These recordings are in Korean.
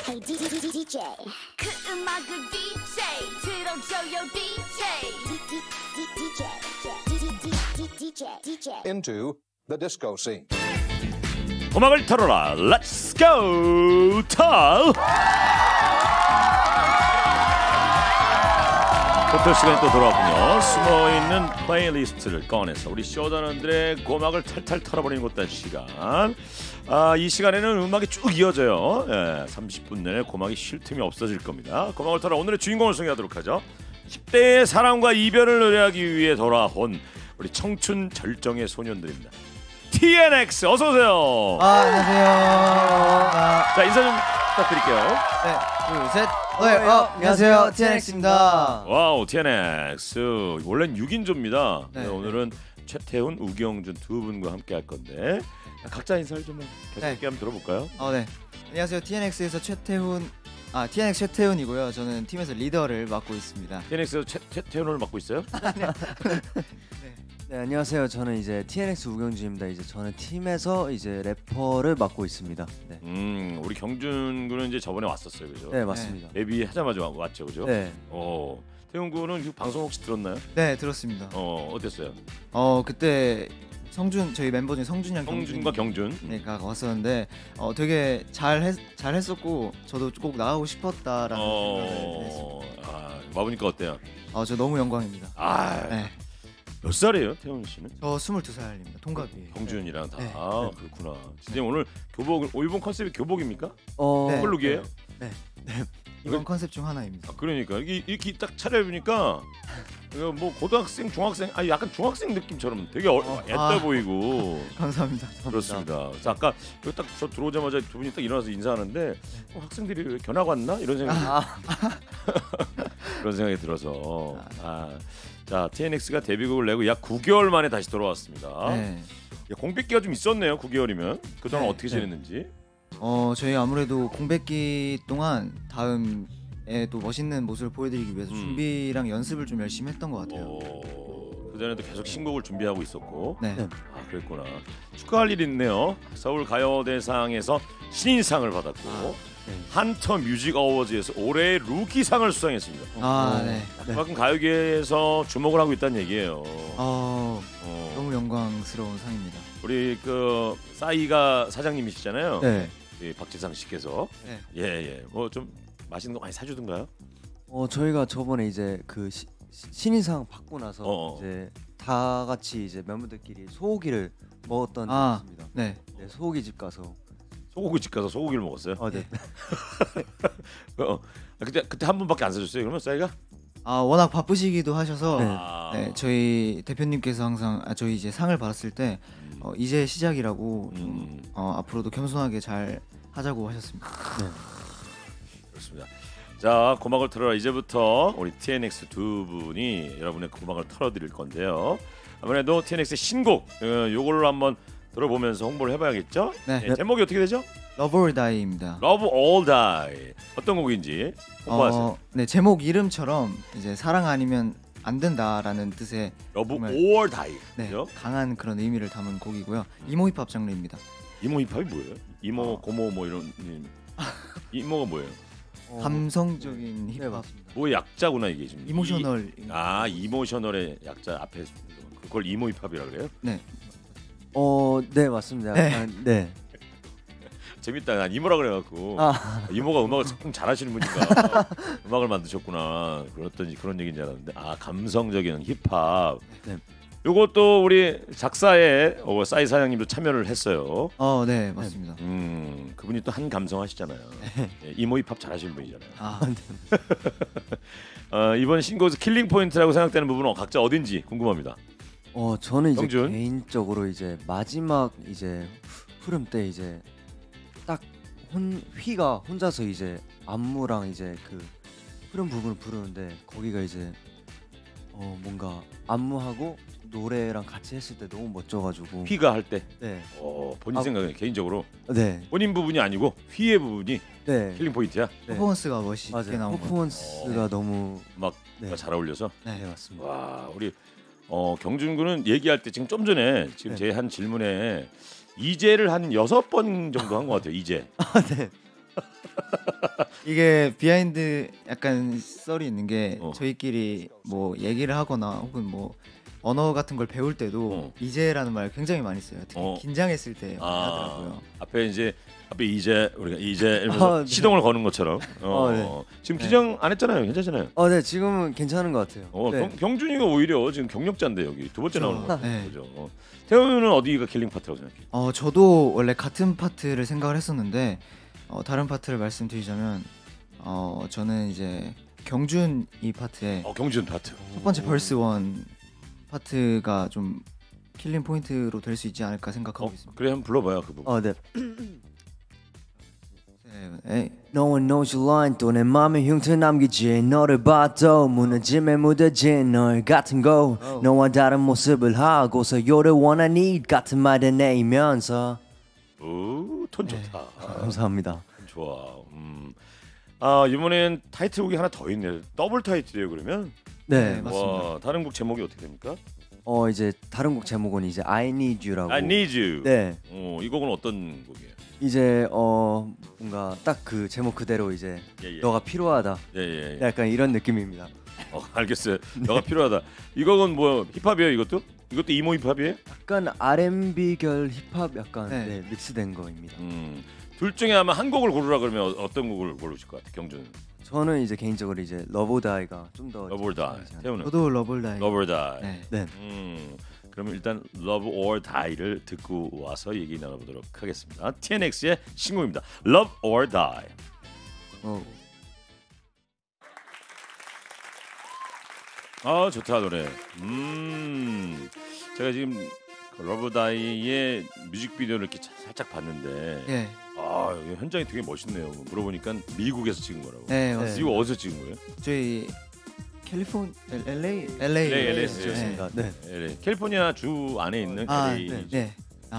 Hey DJ 그 음악을 DJ 들어줘요 DJ into the disco scene. 음악을 털어라. Let's go 털. 토토 시간이 또 돌아왔군요. 숨어있는 플레이리스트를 꺼내서 우리 쇼다는들의 고막을 탈탈 털어버리는 것단 시간. 이 시간에는 음악이 쭉 이어져요. 30분 내내 고막이 쉴 틈이 없어질 겁니다. 고막을 털어 오늘의 주인공을 소개하도록 하죠. 10대의 사랑과 이별을 노래하기 위해 돌아온 우리 청춘 절정의 소년들입니다. TNX 어서 오세요. 안녕하세요. 자, 인사 좀 부탁드릴게요. 네, 둘, 셋. 안녕하세요. TNX입니다. 와우, TNX. 원래는 6인조입니다. 네. 오늘은 최태훈, 우경준 두 분과 함께 할 건데 각자 인사를 좀 계속 네. 한번 들어볼까요? 네. 안녕하세요. TNX에서 TNX 최태훈이고요. 저는 팀에서 리더를 맡고 있습니다. TNX에서 최태훈을 맡고 있어요? 네, 안녕하세요. 저는 이제 TNX 우경준입니다. 이제 저는 팀에서 이제 래퍼를 맡고 있습니다. 네, 우리 경준 군은 이제 저번에 왔었어요, 그죠? 네 맞습니다. 데뷔하자마자 왔죠, 그죠? 네, 태훈 군은 이 방송 혹시 들었나요? 네, 들었습니다. 어땠어요? 그때 저희 멤버 중에 성준이랑 성준과 경준. 가 왔었는데 되게 잘했었고 저도 꼭 나가고 싶었다라는 생각을 했습니다. 와보니까 어때요? 저 너무 영광입니다. 네. 몇 살이에요, 태훈 씨는? 저 22살입니다. 동갑이에요. 경준이랑 다. 네. 그렇구나. 진짜 오늘 교복, 이번 컨셉이 교복입니까? 네. 홀룩이에요? 네. 이번 컨셉 중 하나입니다. 그러니까 이렇게 딱 차려입으니까 뭐 고등학생, 중학생, 약간 중학생 느낌처럼 되게 앳돼 보이고. 감사합니다. 그렇습니다. 그래서 아까 여기 딱 저 들어오자마자 두 분이 딱 일어나서 인사하는데 학생들이 왜 견학 왔나 이런 생각이 그런 생각이 들어서. 자, TNX가 데뷔곡을 내고 약 9개월 만에 다시 돌아왔습니다. 네. 공백기가 좀 있었네요. 9개월이면 그동안 네. 어떻게 지냈는지. 저희 아무래도 공백기 동안 다음에 또 멋있는 모습을 보여드리기 위해서 준비랑 연습을 좀 열심히 했던 것 같아요. 그전에도 계속 신곡을 준비하고 있었고. 네. 그랬구나. 축하할 일이 있네요. 서울 가요대상에서 신인상을 받았고 한터 뮤직 어워즈에서 올해의 루키상을 수상했습니다. 네. 그만큼 가요계에서 주목을 하고 있다는 얘기예요. 너무 영광스러운 상입니다. 우리 그 싸이가 사장님이시잖아요. 네. 박지상 씨께서. 네. 예. 뭐 좀 맛있는 거 많이 사주던가요? 저희가 저번에 이제 그 신인상 받고 나서 이제 다 같이 이제 멤버들끼리 소고기를 먹었던 적이 있습니다. 네. 네, 소고기 집 가서. 소고기 집 가서 소고기를 먹었어요? 네. 그때 한 번밖에 안 사줬어요. 그러면 싸이가? 워낙 바쁘시기도 하셔서 네. 저희 대표님께서 항상 저희 이제 상을 받았을 때 이제 시작이라고 좀, 앞으로도 겸손하게 잘 하자고 하셨습니다. 네. 그렇습니다. 자, 고막을 털어라. 이제부터 우리 TNX 두 분이 여러분의 고막을 털어드릴 건데요. 아무래도 TNX의 신곡 요걸로 한번 들어보면서 홍보를 해봐야겠죠? 네. 제목이 어떻게 되죠? Love or Die입니다. Love or Die. 어떤 곡인지 홍보하세요. 네, 제목 이름처럼 이제 사랑 아니면 안 된다라는 뜻의 Love 정말, or Die. 네, 그죠? 강한 그런 의미를 담은 곡이고요. 이모 힙합 장르입니다. 이모 힙합이 뭐예요? 이모, 고모 뭐 이런 이모가 뭐예요? 감성적인 힙합. 뭐 약자구나 이게 지금. 이모셔널. 이모셔널의 약자 앞에 그걸 이모 힙합이라 그래요? 네. 네 맞습니다. 약간, 네. 재밌다. 난 이모라 그래갖고 이모가 음악을 참 잘하시는 분인가 음악을 만드셨구나 그런 얘기인 줄 알았는데 감성적인 힙합. 네. 요것도 우리 작사에 싸이 사장님도 참여를 했어요. 네 맞습니다. 그분이 또 한 감성 하시잖아요. 이모 힙합 잘하시는 분이잖아요. 네. 이번 신곡에서 킬링 포인트라고 생각되는 부분은 각자 어딘지 궁금합니다. 저는 이제 경준? 개인적으로 이제 마지막 이제 흐름 때 이제 딱 휘가 혼자서 이제 안무랑 이제 그 흐름 부분을 부르는데 거기가 이제 뭔가 안무하고 노래랑 같이 했을 때 너무 멋져가지고 휘가 할 때. 네. 본인 생각에 개인적으로 네. 본인 부분이 아니고 휘의 부분이 네. 킬링 포인트야. 네. 퍼포먼스가 멋있게 맞아요. 나온 거. 퍼포먼스가 너무 막 네. 잘 어울려서. 네 맞습니다. 와, 우리 경준 군은 얘기할 때 지금 좀 전에 지금 제 한 질문에 이제를 한 6번 정도 한 것 같아요. 이제. 네. 이게 비하인드 약간 썰이 있는 게 어. 저희끼리 뭐 얘기를 하거나 혹은 뭐 언어 같은 걸 배울 때도 이제라는 말 굉장히 많이 써요. 특히 긴장했을 때 많이 하더라고요. 앞에 이제 우리가 이제 이러면서 네. 시동을 거는 것처럼. 네. 지금 기장 안 했잖아요. 괜찮잖아요. 네 지금은 괜찮은 것 같아요. 네. 경준이가 오히려 지금 경력자인데 여기 두 번째 나오는 거죠. 네. 그죠? 태훈은 어디가 킬링 파트라고 생각해요? 저도 원래 같은 파트를 생각을 했었는데 다른 파트를 말씀드리자면 저는 이제 경준 이 파트에 경준 파트. 첫 번째 벌스 1 파트가 좀 킬링 포인트로 될 수 있지 않을까 생각하고 있습니다. 그래 한번 불러봐요 그 부분. 네. 에이. No one knows your line 또 내 맘에 흉터 남기지 너를 봐도 무너짐에 묻어진 널 같은 거 너와 다른 모습을 하고서 You're the one I need 같은 말을 내면서 톤 좋다. 감사합니다. 좋아. 이번엔 타이틀곡이 하나 더 있네. 더블 타이틀이에요 그러면? 네. 와, 다른 곡 제목이 어떻게 됩니까? 이제 다른 곡 제목은 이제 I Need You라고. I Need You. 네. 이 곡은 어떤 곡이에요? 이제 뭔가 딱 그 제목 그대로 이제 예. 너가 필요하다. 예. 약간 이런 느낌입니다. 알겠어요. 너가 필요하다. 이 곡은 뭐 힙합이에요 이것도? 이것도 이모 힙합이에요? 약간 R&B 결 힙합 약간 네. 믹스된 거입니다. 둘 중에 아마 한 곡을 고르라 그러면 어떤 곡을 고르실 것 같아요, 경준은? 저는 이제 개인적으로 이제 러브 다이가 좀 더 Love or Die. 태훈은? 저도 러블라이. Love or Die. 네. 네. 그러면 일단 Love or Die를 듣고 와서 얘기 나눠보도록 하겠습니다. TNX의 신곡입니다. Love or Die. 좋다 노래. 제가 지금 Love or Die의 뮤직비디오를 이렇게 살짝 봤는데 예. 여기 현장이 되게 멋있네요. 물어보니까 미국에서 찍은 거라고. 네, 맞습니다. 이거 어디서 찍은 거예요? 저희 LA LA에서 찍었습니다. 네. LA. 캘리포니아 주 안에 있는 LA. 네.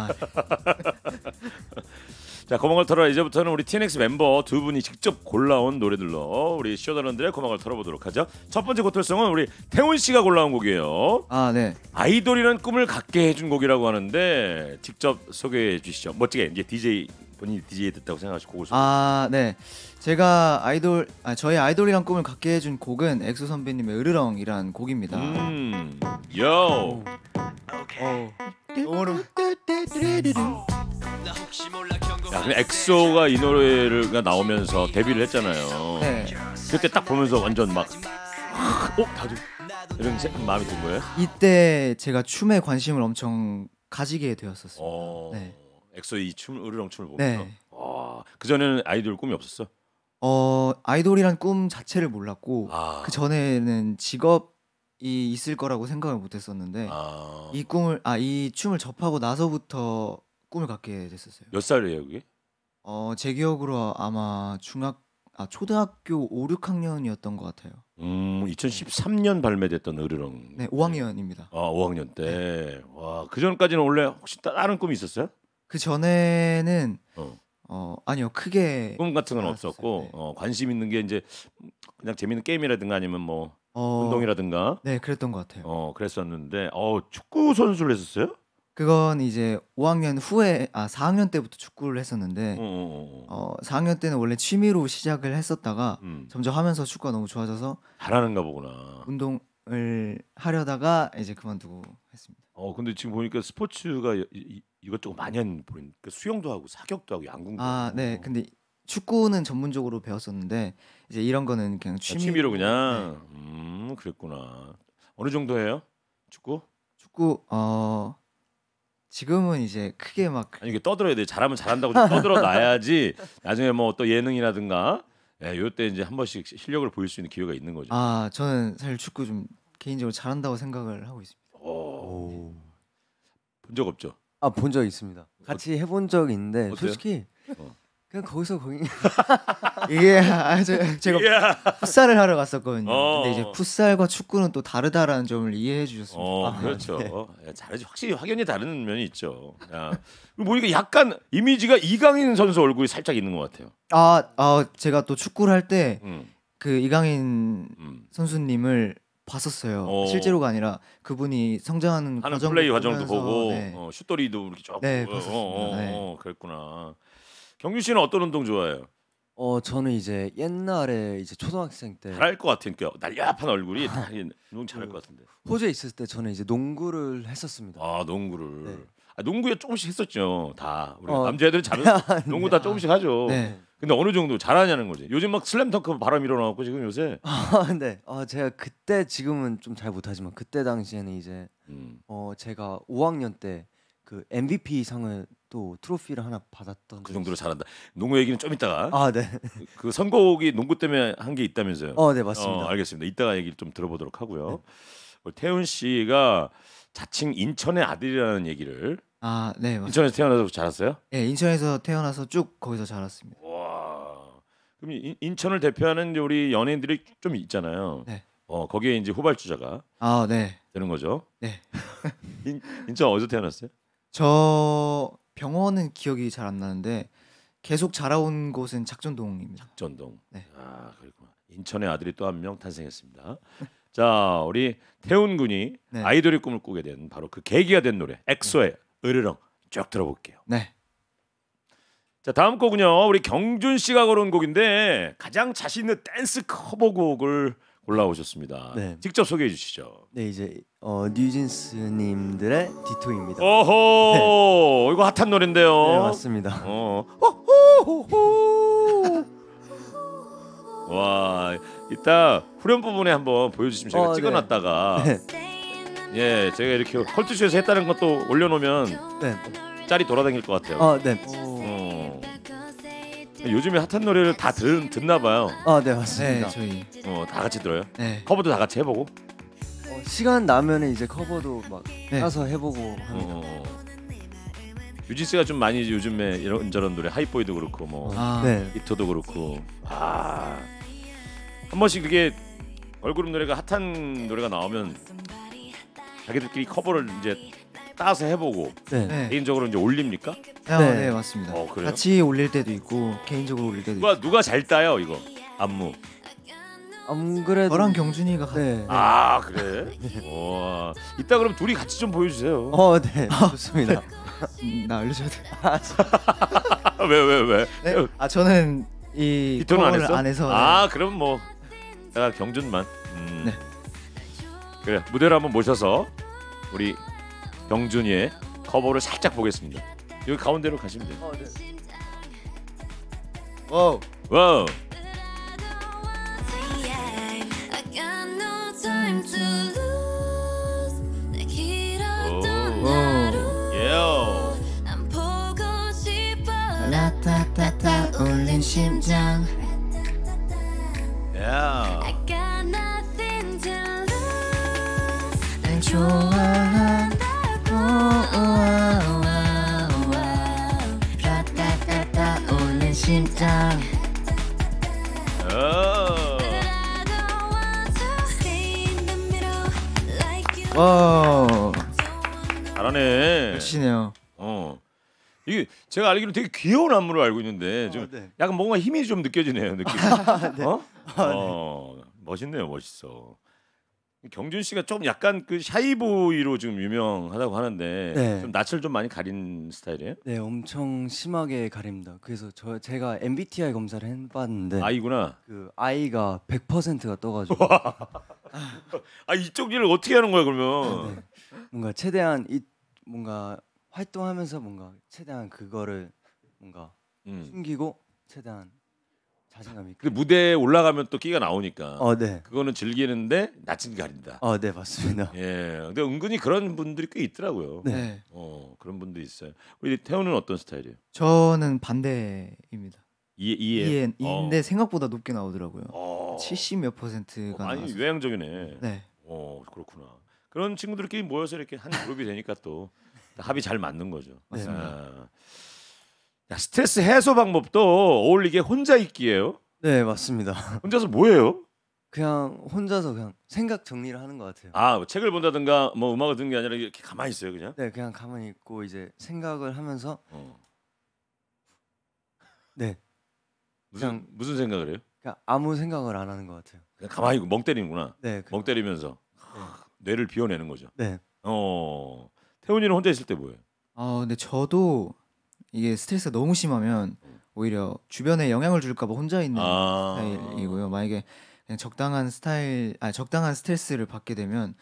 자, 고막을 털어 이제부터는 우리 TNX 멤버 두 분이 직접 골라온 노래들로 우리 쇼다런들의 고막을 털어보도록 하죠. 첫 번째 고털송은 우리 태훈 씨가 골라온 곡이에요. 네. 아이돌이라는 꿈을 갖게 해준 곡이라고 하는데 직접 소개해 주시죠. 멋지게 이제 본인이 DJ 됐다고 생각하시고 곡을 소개해. 네. 제가 저의 아이돌이란 꿈을 갖게 해준 곡은 엑소 선배님의 으르렁이란 곡입니다. 요. 야, 근데 엑소가 이 노래가 나오면서 데뷔를 했잖아요. 네. 그때 딱 보면서 완전 막 다들 이런 마음이 든 거예요? 이때 제가 춤에 관심을 엄청 가지게 되었었어요. 네. 엑소 이 으르렁 춤을 보면서. 네. 그 전에는 아이돌 꿈이 없었어? 아이돌이란 꿈 자체를 몰랐고 아. 그 전에는 직업이 있을 거라고 생각을 못했었는데 이 춤을 접하고 나서부터 꿈을 갖게 됐었어요. 몇 살이에요 그게? 제 기억으로 아마 초등학교 5, 6학년이었던 것 같아요. 2013년 발매됐던 으르렁. 네, 5학년입니다. 5학년 때. 와, 그 전까지는 원래 혹시 다른 꿈이 있었어요? 그 전에는 아니요, 크게 꿈 같은 건 알았었어요. 없었고 네. 관심 있는 게 이제 그냥 재밌는 게임이라든가 아니면 뭐 운동이라든가. 네, 그랬던 것 같아요. 그랬었는데 축구 선수를 했었어요? 그건 이제 5학년 후에 4학년 때부터 축구를 했었는데 4학년 때는 원래 취미로 시작을 했었다가 점점 하면서 축구가 너무 좋아져서 잘하는가 보구나. 운동을 하려다가 이제 그만두고 했습니다. 근데 지금 보니까 스포츠가 이것저것 많이 하는 보니까 수영도 하고 사격도 하고 양궁도 하고. 네. 근데 축구는 전문적으로 배웠었는데 이제 이런 거는 그냥 취미로 그냥. 그랬구나. 어느 정도 해요? 축구? 지금은 이제 크게 막 아니 이게 떠들어야 돼. 잘하면 잘한다고 좀 떠들어 놔야지. 나중에 뭐 또 예능이라든가 요때 이제 한 번씩 실력을 보일 수 있는 기회가 있는 거죠. 저는 사실 축구 좀 개인적으로 잘한다고 생각을 하고 있습니다. 본 적 없죠? 본 적 있습니다. 같이 해본 적 있는데 어때요? 솔직히 그냥 거기서 거기 이게 제가 풋살을 하러 갔었거든요. 어. 근데 이제 풋살과 축구는 또 다르다라는 점을 이해해 주셨으면 좋겠네요. 그렇죠. 잘하지. 확실히 확연히 다른 면이 있죠. 보니까 약간 이미지가 이강인 선수 얼굴이 살짝 있는 것 같아요. 제가 또 축구를 할 때 그 음. 이강인 선수님을 봤었어요. 실제로가 아니라 그분이 성장하는 하는 플레이 과정도 보면서, 보고 네. 슛돌이도 이렇게 쭉. 네, 봤었습니다. 네. 그랬구나. 경규 씨는 어떤 운동 좋아해요? 저는 이제 옛날에 이제 초등학생 때 잘할 것 같으니까 날렵한 얼굴이 너무 잘할 것 같은데. 호주에 있을 때 저는 이제 농구를 했었습니다. 아 농구를. 네. 농구에 조금씩 했었죠. 다 우리 어. 남자애들은 잘하면 농구 다 조금씩 하죠. 네. 근데 어느 정도 잘하냐는 거지. 요즘 막 슬램덩크 바람 일어나고 지금 요새. 네. 제가 그때 지금은 좀 잘 못하지만 그때 당시에는 이제 제가 5학년 때 그 MVP 상을 또 트로피를 하나 받았던 그 정도로 잘한다. 농구 얘기는 좀 이따가. 네. 그 선곡이 농구 때문에 한 게 있다면서요. 네, 맞습니다. 알겠습니다. 이따가 얘기를 좀 들어보도록 하고요. 태훈 씨가 자칭 인천의 아들이라는 얘기를. 아, 네. 맞습니다. 인천에서 태어나서 자랐어요? 네, 인천에서 태어나서 쭉 거기서 자랐습니다. 와. 그럼 인천을 대표하는 이제 우리 연예인들이 좀 있잖아요. 네. 거기에 이제 후발주자가 아, 네. 되는 거죠. 네. 인천 어디서 태어났어요? 저 병원은 기억이 잘 안 나는데 계속 자라온 곳은 작전동입니다. 전동. 네. 아, 그렇구나. 인천의 아들이 또 한 명 탄생했습니다. 자, 우리 태훈 군이 네. 아이돌의 꿈을 꾸게 된 바로 그 계기가 된 노래 엑소의 으르렁 쭉 들어볼게요. 네. 자, 다음 곡은요. 우리 경준 씨가 고른 곡인데 가장 자신 있는 댄스 커버곡을 골라오셨습니다. 네. 직접 소개해 주시죠. 네, 이제 뉴진스님들의 디토입니다. 오호, 이거 핫한 노래인데요. 네, 맞습니다. 와, 이따 후렴 부분에 한번 보여주시면 제가 네. 찍어놨다가 네. 예, 제가 이렇게 컬투쇼에서 했다는 것도 올려놓으면 네. 짤이 돌아다닐 것 같아요. 네. 요즘에 핫한 노래를 다 듣나 봐요. 네, 네, 맞습니다. 저희. 다 같이 들어요. 네. 커버도 다 같이 해보고. 시간 나면은 이제 커버도 막 네. 따서 해보고 합니다. 유진스가 좀 많이 요즘에 이런저런 노래 하이보이도 그렇고 뭐 아, 네. 히터도 그렇고 한 번씩 그게 걸그룹 노래가 핫한 노래가 나오면 자기들끼리 커버를 이제 따서 해보고 네. 네. 개인적으로 이제 올립니까? 아, 네. 네, 맞습니다. 그래요? 같이 올릴 때도 있고 개인적으로 올릴 때도 있고. 누가 잘 따요 이거 안무? 안 그래도 저랑 경준이가 네. 아 그래? 와 이따 그럼 둘이 같이 좀 보여주세요. 네. 좋습니다. 나 알려줘야 돼. 왜? 네? 저는 이 히터는 안 커버를 했어? 안 해서. 그럼 뭐 내가 경준만. 네. 그래 무대로 한번 모셔서 우리 경준이의 커버를 살짝 보겠습니다. 여기 가운데로 가시면 돼요. 와우. 와우. 라타타타 울린 심장. 야. 날 좋아한다고. 라타타타 울린 심장. 와. 잘하네. 멋지네요. 이게 제가 알기로 되게 귀여운 안무를 알고 있는데 좀 네. 약간 뭔가 힘이 좀 느껴지네요. 느낌. 멋있네요. 멋있어. 경준 씨가 좀 약간 그 샤이보이로 지금 유명하다고 하는데 네. 좀 낯을 좀 많이 가린 스타일이에요? 네, 엄청 심하게 가립니다. 그래서 제가 MBTI 검사를 해봤는데 아이구나. 그 I가 100%가 떠가지고 이쪽 일을 어떻게 하는 거야 그러면? 네. 뭔가 최대한 뭔가 활동하면서 뭔가 최대한 그거를 뭔가 숨기고 최대한 자신감 있게. 근데 무대에 올라가면 또 끼가 나오니까. 네. 그거는 즐기는데 낯은 가린다. 네, 맞습니다. 예. 근데 은근히 그런 분들이 꽤 있더라고요. 네. 그런 분들이 있어요. 우리 태훈은 어떤 스타일이에요? 저는 반대입니다. 이해. 인데 생각보다 높게 나오더라고요. 70몇 70 몇 %가 아니 나와서. 외향적이네. 네. 그렇구나. 그런 친구들끼리 모여서 이렇게 한 그룹이 되니까 또 합이 잘 맞는 거죠. 맞습니다. 야, 스트레스 해소 방법도 어울리게 혼자 있기예요. 네, 맞습니다. 혼자서 뭐해요? 그냥 혼자서 그냥 생각 정리를 하는 것 같아요. 뭐 책을 본다든가 뭐 음악을 듣는 게 아니라 이렇게 가만히 있어요, 그냥. 네, 그냥 가만히 있고 이제 생각을 하면서 네, 무슨 생각을 해요? 그냥 아무 생각을 안 하는 것 같아요. 그냥 가만히 있고 멍 때리는구나. 네, 멍 때리면서 뇌를 비워내는 거죠. 네. 태훈이는 혼자 있을 때 뭐예요? 근데 저도 이게 스트레스가 너무 심하면 오히려 주변에 영향을 줄까봐 혼자 있는 아. 스타일이고요. 만약에 그냥 적당한 적당한 스트레스를 받게 되면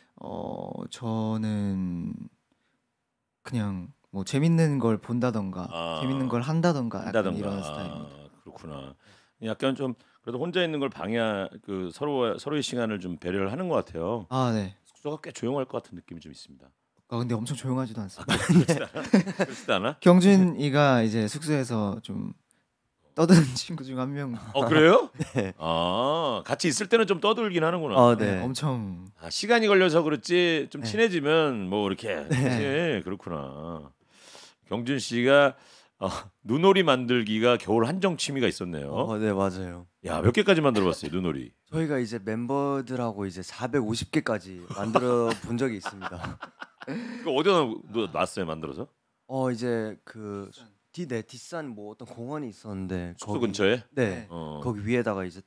저는 그냥 뭐 재밌는 걸 본다던가 재밌는 걸 한다던가 약간 이런 스타일입니다. 그렇구나. 약간 좀 그래도 혼자 있는 걸 방해 그 서로의 시간을 좀 배려를 하는 것 같아요. 아 네. 숙소가 꽤 조용할 것 같은 느낌이 좀 있습니다. 아 근데 엄청 조용하지도 않습니다. 그렇지도 않아? 경준이가 이제 숙소에서 좀 떠드는 친구 중 한 명. 그래요? 네. 같이 있을 때는 좀 떠들긴 하는구나. 네. 엄청 시간이 걸려서 그렇지 좀 네. 친해지면 뭐 이렇게 그치? 그렇구나. 경준 씨가 눈오리 만들기가 겨울 한정 취미가 있었네요. 네 맞아요. 야, 몇 개까지 만들어봤어요 눈오리? 저희가 이제 멤버들하고 이제 450개까지 만들어 본 적이 있습니다. 그 어디다 놨어요 만들어서? 이제 그 뒷산 뭐 어떤 공원이 있었는데 숙소 근처에? 네. 어. 거기 위에다가 이제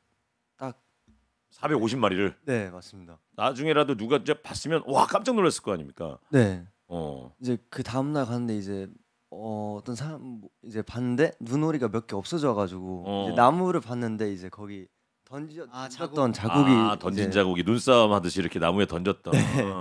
450마리를 네 맞습니다. 나중에라도 누가 이제 봤으면 와 깜짝 놀랐을 거 아닙니까? 네. 어. 이제 그 다음 날 갔는데 이제 어떤 사람 이제 봤는데 눈오리가 몇 개 없어져가지고 이제 나무를 봤는데 이제 거기 던졌던 자국이 던진 이제 자국이 눈싸움 하듯이 이렇게 나무에 던졌던.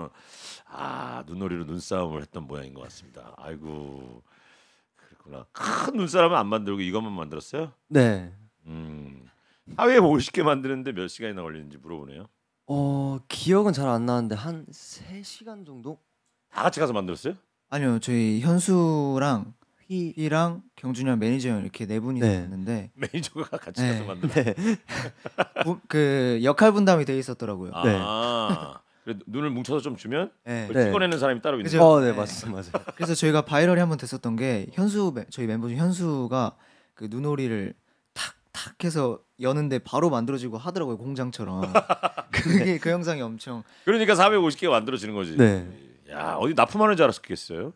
눈오리로 눈싸움을 했던 모양인 것 같습니다. 아이고 그렇구나. 큰 눈사람은 안 만들고 이것만 만들었어요? 네. 하루에 50개 만드는데 몇 시간이나 걸리는지 물어보네요. 기억은 잘 안 나는데 한 3시간 정도? 다 같이 가서 만들었어요? 아니요 저희 현수랑 휘랑 경준이랑 매니저 형 이렇게 네 분이 네. 있는데 매니저가 같이 네. 가서 만들었어요. 그 역할 분담이 돼 있었더라고요. 그래, 눈을 뭉쳐서 좀 주면 네. 그걸 찍어내는 사람이 따로 있는 그죠? 거예요. 네 네. 맞아요. 그래서 저희가 바이럴이 한번 됐었던 게 저희 멤버 중 현수가 그 눈오리를 탁탁 해서 여는데 바로 만들어지고 하더라고요 공장처럼. 그게 그 영상이 엄청. 그러니까 450개가 만들어지는 거지. 네. 야 어디 납품하는 줄 알았겠어요.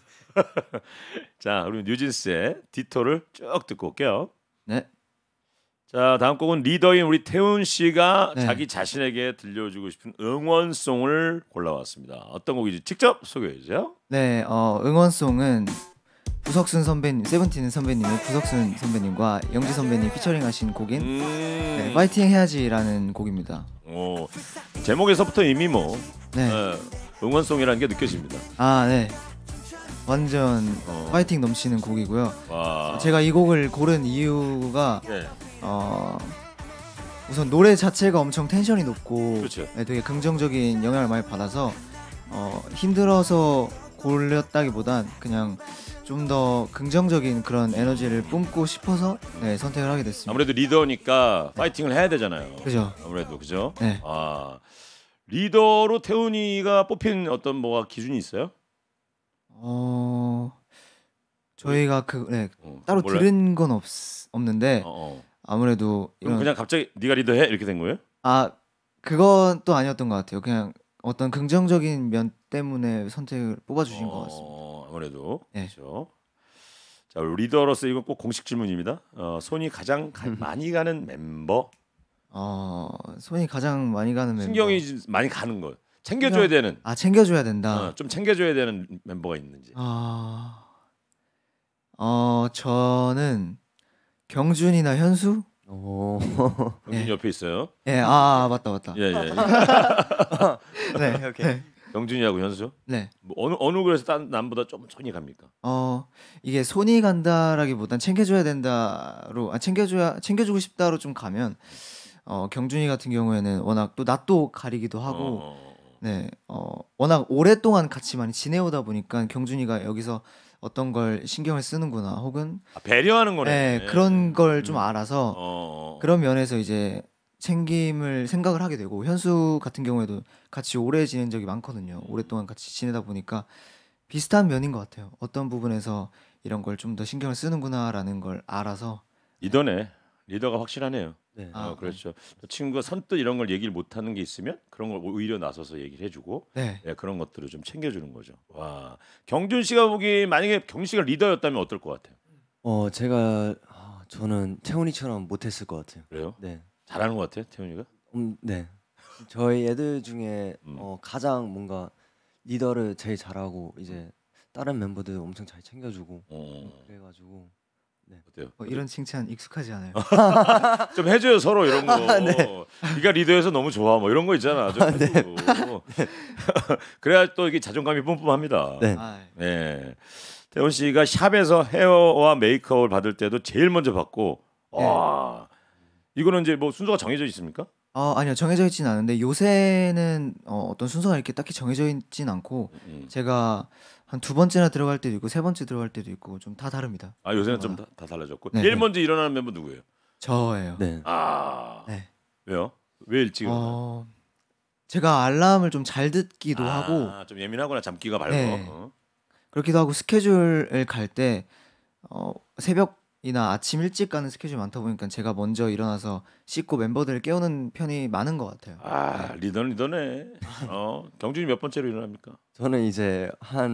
자 우리 뉴진스의 디토를 쭉 듣고 올게요. 네. 자 다음 곡은 리더인 우리 태훈 씨가 네. 자기 자신에게 들려주고 싶은 응원송을 골라왔습니다. 어떤 곡인지 직접 소개해 주세요. 네. 응원송은 부석순 선배님, 세븐틴 선배님의 부석순 선배님과 영지 선배님 피처링하신 곡인 네, 파이팅 해야지라는 곡입니다. 제목에서부터 이미 뭐 네. 응원송이라는 게 느껴집니다. 네. 완전 파이팅 넘치는 곡이고요. 와. 제가 이 곡을 고른 이유가 네. 우선 노래 자체가 엄청 텐션이 높고 그렇죠. 네, 되게 긍정적인 영향을 많이 받아서 힘들어서 골랐다기보단 그냥 좀 더 긍정적인 그런 에너지를 뿜고 싶어서 네, 선택을 하게 됐습니다. 아무래도 리더니까 파이팅을 해야 되잖아요. 그죠? 아무래도 그죠? 네. 리더로 태훈이가 뽑힌 어떤 뭐가 기준이 있어요? 저희가 따로 몰라요? 들은 건 없는데 아무래도 그럼 그냥 갑자기 네가 리더해 이렇게 된 거예요? 그건 또 아니었던 것 같아요. 그냥 어떤 긍정적인 면 때문에 선택을 뽑아주신 것 같습니다. 아무래도 네. 그렇죠. 자 우리 리더로서 이건 꼭 공식 질문입니다. 손이 가장 많이 가는 멤버. 손이 가장 많이 가는 멤버. 신경이 많이 가는 거. 챙겨줘야 되는. 챙겨줘야 된다. 좀 챙겨줘야 되는 멤버가 있는지. 저는 경준이나 현수. 경준이 옆에 있어요. 맞다. 예. 네, 오케이. 경준이하고 현수. 네. 뭐 어느 그래서 딴 남보다 좀 손이 갑니까? 이게 손이 간다라기보단 챙겨줘야 된다로 챙겨주고 싶다로 좀 가면 경준이 같은 경우에는 워낙 또 낯도 가리기도 하고 워낙 오랫동안 같이 많이 지내오다 보니까 경준이가 여기서 어떤 걸 신경을 쓰는구나 혹은 배려하는 거네. 네, 그런 걸 좀 알아서 그런 면에서 이제 챙김을 생각을 하게 되고 현수 같은 경우에도 같이 오래 지낸 적이 많거든요. 오랫동안 같이 지내다 보니까 비슷한 면인 것 같아요. 어떤 부분에서 이런 걸 좀 더 신경을 쓰는구나라는 걸 알아서 리더네. 리더가 확실하네요. 네. 그렇죠. 친구가 선뜻 이런 걸 얘기를 못하는 게 있으면 그런 걸 오히려 나서서 얘기를 해주고 그런 것들을 좀 챙겨주는 거죠. 와, 경준 씨가 보기 만약에 경준 씨가 리더였다면 어떨 것 같아요? 저는 태훈이처럼 못했을 것 같아요. 그래요? 네. 잘하는 것 같아요, 태훈이가? 네. 저희 애들 중에 가장 뭔가 리더를 제일 잘하고 이제 다른 멤버들 엄청 잘 챙겨주고 그래가지고 어때요? 이런 칭찬 익숙하지 않아요. 좀 해줘요 서로 이런 거. 네가 리더해서 너무 좋아 뭐 이런 거 있잖아. 좀 해주고. 그래야 또 이게 자존감이 뿜뿜합니다. 네. 네. 태훈 씨가 샵에서 헤어와 메이크업을 받을 때도 제일 먼저 받고 와 이거는 이제 뭐 순서가 정해져 있습니까? 아니요 정해져 있진 않은데 요새는 어떤 순서가 이렇게 딱히 정해져 있진 않고 제가 한 두 번째나 들어갈 때도 있고 세 번째 들어갈 때도 있고 좀 다 다릅니다. 아 요새는 좀 다 달라졌고 네. 제일 먼저 일어나는 멤버 누구예요? 저예요. 네. 아 네. 왜요? 왜 일찍? 일어나요? 제가 알람을 좀 잘 듣기도 하고 좀 예민하거나 잠기가 밝고. 네. 그렇기도 하고 스케줄을 갈 때 새벽이나 아침 일찍 가는 스케줄이 많다 보니까 제가 먼저 일어나서 씻고 멤버들을 깨우는 편이 많은 것 같아요. 아 리더네. 경준이 몇 번째로 일어납니까? 저는 이제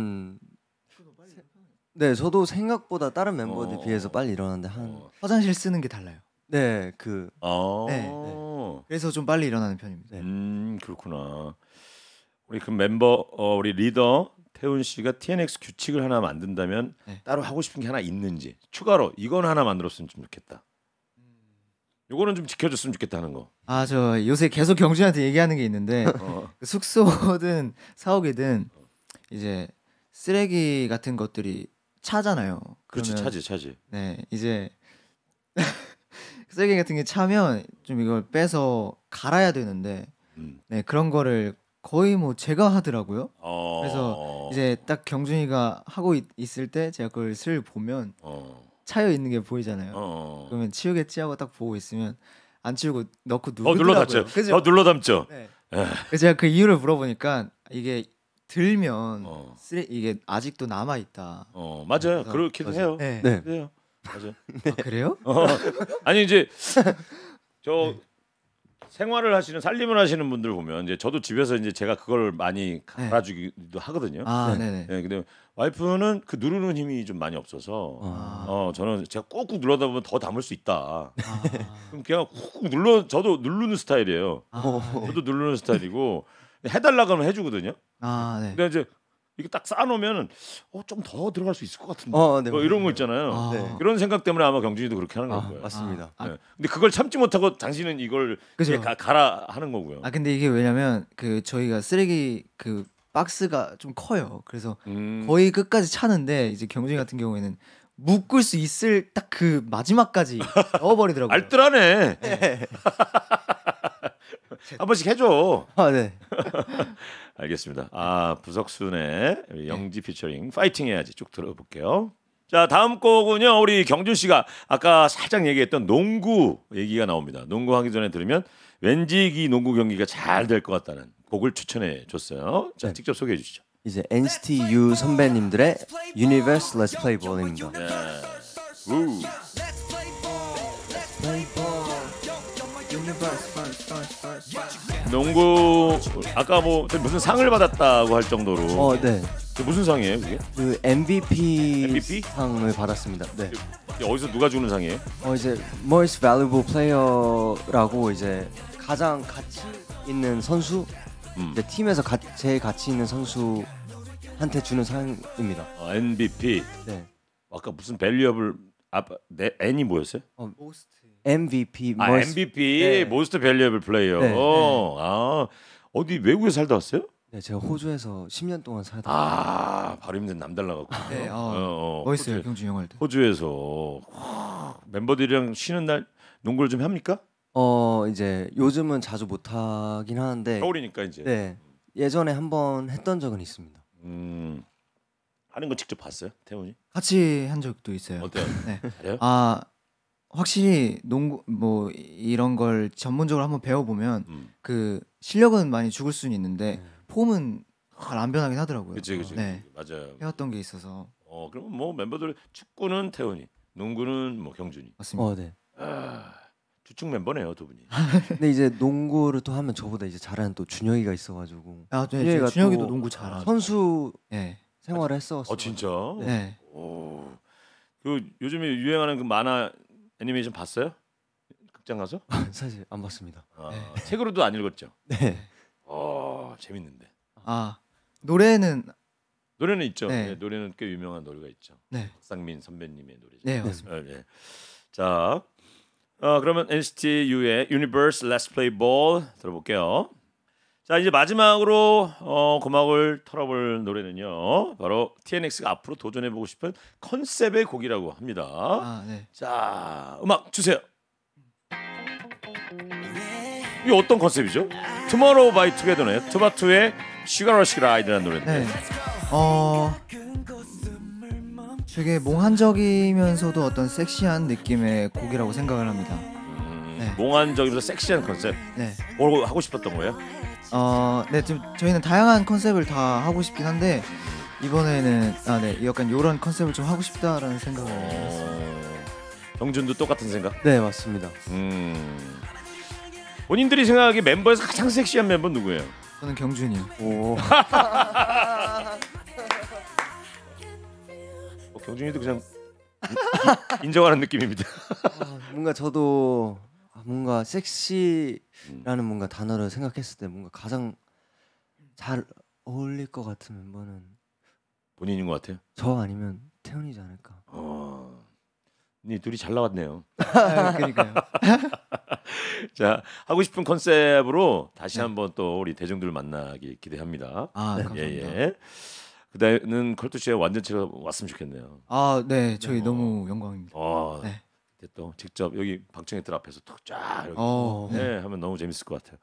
네, 저도 생각보다 다른 멤버들 어. 비해서 빨리 일어났는데 화장실 쓰는 게 달라요. 네, 네. 그래서 좀 빨리 일어나는 편입니다. 그렇구나. 우리 그 멤버 우리 리더 태훈 씨가 TNX 규칙을 하나 만든다면 네. 따로 하고 싶은 게 하나 있는지 추가로 이건 하나 만들었으면 좀 좋겠다. 요거는 좀 지켜줬으면 좋겠다는 거. 저 요새 계속 경준이한테 얘기하는 게 있는데 그 숙소든 사옥이든 이제 쓰레기 같은 것들이 차잖아요. 그렇지 그러면 차지. 네 이제 쓰레기 같은 게 차면 좀 이걸 빼서 갈아야 되는데 네 그런 거를 거의 뭐 제가 하더라고요. 그래서 이제 딱 경준이가 하고 있을 때 제가 그걸 슬 보면 차여 있는 게 보이잖아요. 그러면 치우겠지 하고 딱 보고 있으면 안 치우고 넣고 더 누르더라고요. 눌러 담죠. 더 눌러 담죠. 네. 그래서 제가 그 이유를 물어보니까 이게 들면 이게 아직도 남아 있다. 맞아요. 그래서- 그렇기도 해요. 네. 네. 그래요. 맞아. 아, 그래요? 아니 이제 저 생활을 하시는 살림을 하시는 분들 보면 이제 저도 집에서 이제 제가 그걸 많이 갈아주기도 하거든요. 네네. 네, 근데 와이프는 그 누르는 힘이 좀 많이 없어서 저는 제가 꾹꾹 눌러다 보면 더 담을 수 있다. 그럼 그냥 꾹꾹 저도 누르는 스타일이에요. 저도 누르는 스타일이고 해달라고 하면 해주거든요. 네. 근데 이제 이게 딱 쌓아놓으면 좀 더 들어갈 수 있을 것 같은데 네, 뭐 이런 거 있잖아요. 네. 그런 생각 때문에 아마 경준이도 그렇게 하는 거고요. 맞습니다. 네. 근데 그걸 참지 못하고 당신은 이걸 그죠. 이제 가라 하는 거고요. 근데 이게 왜냐면 그 저희가 쓰레기 그 박스가 좀 커요. 그래서 거의 끝까지 차는데 이제 경준이 같은 경우에는 묶을 수 있을 딱 그 마지막까지 넣어버리더라고요. 알뜰하네. 한 번씩 해줘. 네. 알겠습니다. 부석순의 영지 피처링 파이팅 해야지 쭉 들어볼게요. 자 다음 곡은요 우리 경준 씨가 아까 살짝 얘기했던 농구 얘기가 나옵니다. 농구 하기 전에 들으면 왠지 이 농구 경기가 잘 될 것 같다는 곡을 추천해 줬어요. 자 직접 소개해 주시죠. 이제 NCT U 선배님들의 Universe Let's Play Ball입니다. 우. 농구 아까 뭐 무슨 상을 받았다고 할 정도로 네. 무슨 상이에요 그게? 그 MVP, MVP? 상을 받았습니다. 네. 어디서 누가 주는 상이에요? 이제 Most Valuable Player라고 이제 가장 가치 있는 선수, 이제 팀에서 제일 가치 있는 선수한테 주는 상입니다. MVP. 네. 아까 무슨 밸류업을 N이 뭐였어요? MVP. MVP 네. 모스트 밸류업을 플레이어. 네. 어디 외국에 살다 왔어요? 네, 제가 호주에서 10년 동안 살다. 바로 힘든 남달라고. 네, 멋있어요 경준이 형 할 때. 호주에서 멤버들이랑 쉬는 날 농구를 좀 합니까? 이제 요즘은 자주 못 하긴 하는데 겨울이니까 이제. 네. 예전에 한번 했던 적은 있습니다. 하는 거 직접 봤어요, 태훈이? 같이 한 적도 있어요. 어때요? 네. 잘해요? 확실히 농구 뭐 이런 걸 전문적으로 한번 배워보면 음. 그 실력은 많이 죽을 수는 있는데 폼은 잘 안 변하긴 하더라고요. 그치. 네. 맞아요. 해왔던 게 있어서 그러면 뭐 멤버들 축구는 태훈이, 농구는 뭐 경준이. 맞습니다. 네. 주축 멤버네요, 두 분이. 근데 이제 농구를 또 하면 저보다 이제 잘하는 또 준혁이가 있어가지고 네, 준혁이가 준혁이도 또 농구 잘하죠. 선수 네. 생활을 했었어요. 진짜? 네. 그 요즘에 유행하는 그 만화 애니메이션 봤어요? 극장 가서? 사실 안 봤습니다. 책으로도 안 읽었죠? 네. 재밌는데. 노래는 노래는 있죠. 네. 네, 노래는 꽤 유명한 노래가 있죠. 네. 박상민 선배님의 노래죠. 네, 맞습니다. 네. 자, 그러면 NCT U의 Universe Let's Play Ball 들어볼게요. 자, 이제 마지막으로 고막을 털어볼 노래는요. 바로 TNX가 앞으로 도전해보고 싶은 컨셉의 곡이라고 합니다. 아, 네. 자, 음악 주세요. 이게 어떤 컨셉이죠? Tomorrow by Together네요. 투바투의 Sugar Rush Ride라는 노래인데. 네. 되게 몽환적이면서도 어떤 섹시한 느낌의 곡이라고 생각을 합니다. 네. 몽환적이면서 섹시한 컨셉. 네. 뭘 하고 싶었던 거예요? 네, 지금 저희는 다양한 컨셉을 다 하고 싶긴 한데 이번에는 네, 약간 이런 컨셉을 좀 하고 싶다라는 생각을 했어요. 경준도 똑같은 생각? 네, 맞습니다. 본인들이 생각하기에 멤버에서 가장 섹시한 멤버 누구예요? 저는 경준이요. 오. 경준이도 그냥 인정하는 느낌입니다. 뭔가 저도 뭔가 섹시라는 뭔가 단어를 생각했을 때 뭔가 가장 잘 어울릴 것 같은 멤버는 본인인 것 같아요. 저 아니면 태훈이지 않을까. 니 둘이 잘 나왔네요. 그러니까요. 자, 하고 싶은 컨셉으로 다시 네. 한번 또 우리 대중들 만나기 기대합니다. 감사합니다. 예. 그다음에는 컬투쇼에 완전체가 왔으면 좋겠네요. 네, 저희 너무 영광입니다. 네. 또 직접 여기 방청객들 앞에서 쫙 이렇게 네. 하면 너무 재밌을 것 같아요.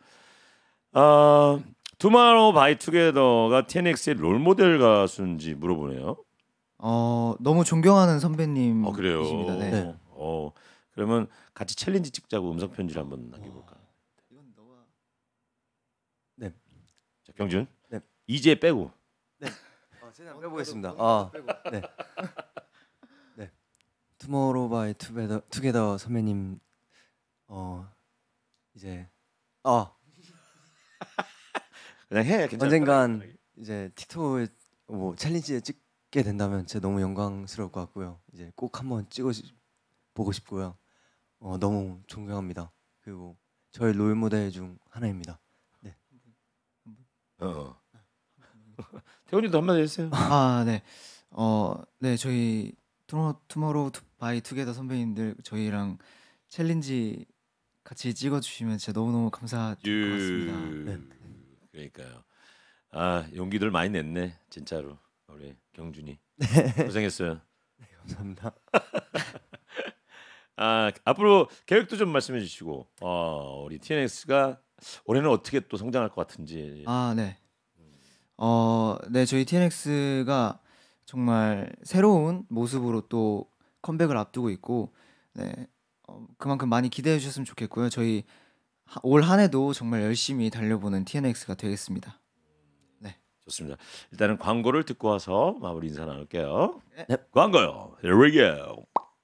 Tomorrow by Together가 TNX의 롤모델 가수인지 물어보네요. 너무 존경하는 선배님이십니다. 그래요. 네. 그러면 같이 챌린지 찍자고 음성 편지를 한번 남겨볼까? 네. 자, 경준. 네. 이제 빼고. 최대한 빼보겠습니다. 네. 네. Tomorrow by Together 선배님 이제 그냥 해. 괜찮아. 언젠간 이제 틱톡에 뭐 챌린지에 찍게 된다면 진짜 너무 영광스러울 것 같고요. 이제 꼭 한번 보고 싶고요. 너무 존경합니다. 그리고 저의 롤 모델 중 하나입니다. 네. 태훈이도 한마디 해주세요. 네. 네, 저희 투모로우 바이 투게더 선배님들 저희랑 챌린지 같이 찍어주시면 진짜 너무너무 감사할 것 같습니다. 네. 그러니까요. 용기들 많이 냈네, 진짜로 우리 경준이. 고생했어요. 네, 감사합니다. 앞으로 계획도 좀 말씀해 주시고, 우리 TNX가 올해는 어떻게 또 성장할 것 같은지. 네. 네, 저희 TNX가 정말 새로운 모습으로 또 컴백을 앞두고 있고, 네, 그만큼 많이 기대해 주셨으면 좋겠고요. 저희 올 한 해도 정말 열심히 달려보는 TNX가 되겠습니다. 네, 좋습니다. 일단은 광고를 듣고 와서 마무리 인사 나눌게요. 네. 광고요. Here we go.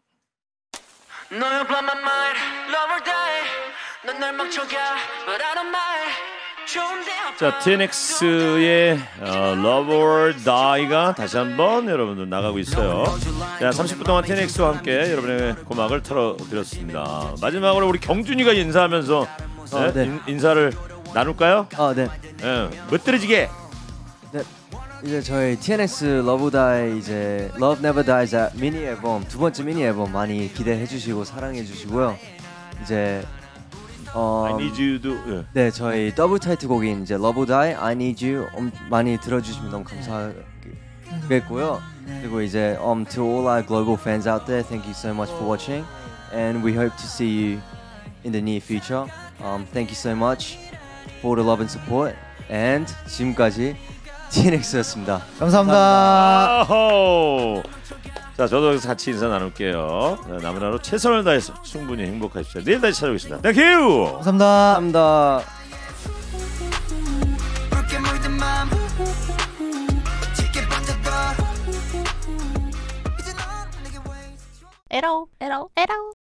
너의 blow my mind, love or die. 넌 날 멈춰가, but I don't mind. 자, TNX의 Love or Die가 다시 한번 여러분들 나가고 있어요. 자, 30분 동안 TNX와 함께 여러분의 고막을 털어드렸습니다. 마지막으로 우리 경준이가 인사하면서 네. 인사를 나눌까요? 네. 멋들어지게. 네. 이제 저희 TNX Love or Die 이제 Love Never Dies 미니 앨범 두 번째 미니 앨범 많이 기대해 주시고 사랑해 주시고요. 이제 I need you도 네, 저희 더블 타이틀곡인 이제 Love or Die, I Need You 많이 들어주시면 너무 감사하겠고요. 그리고 이제 to all our global fans out there, thank you so much for watching, and we hope to see you in the near future. Thank you so much for the love and support, and 지금까지 TNX였습니다. 감사합니다. 아호. 자, 저도 같이 인사 나눌게요. 남은 하루 최선을 다해서 충분히 행복하십시오. 내일 다시 찾아오겠습니다. Thank you. 감사합니다. 감사합니다. 에러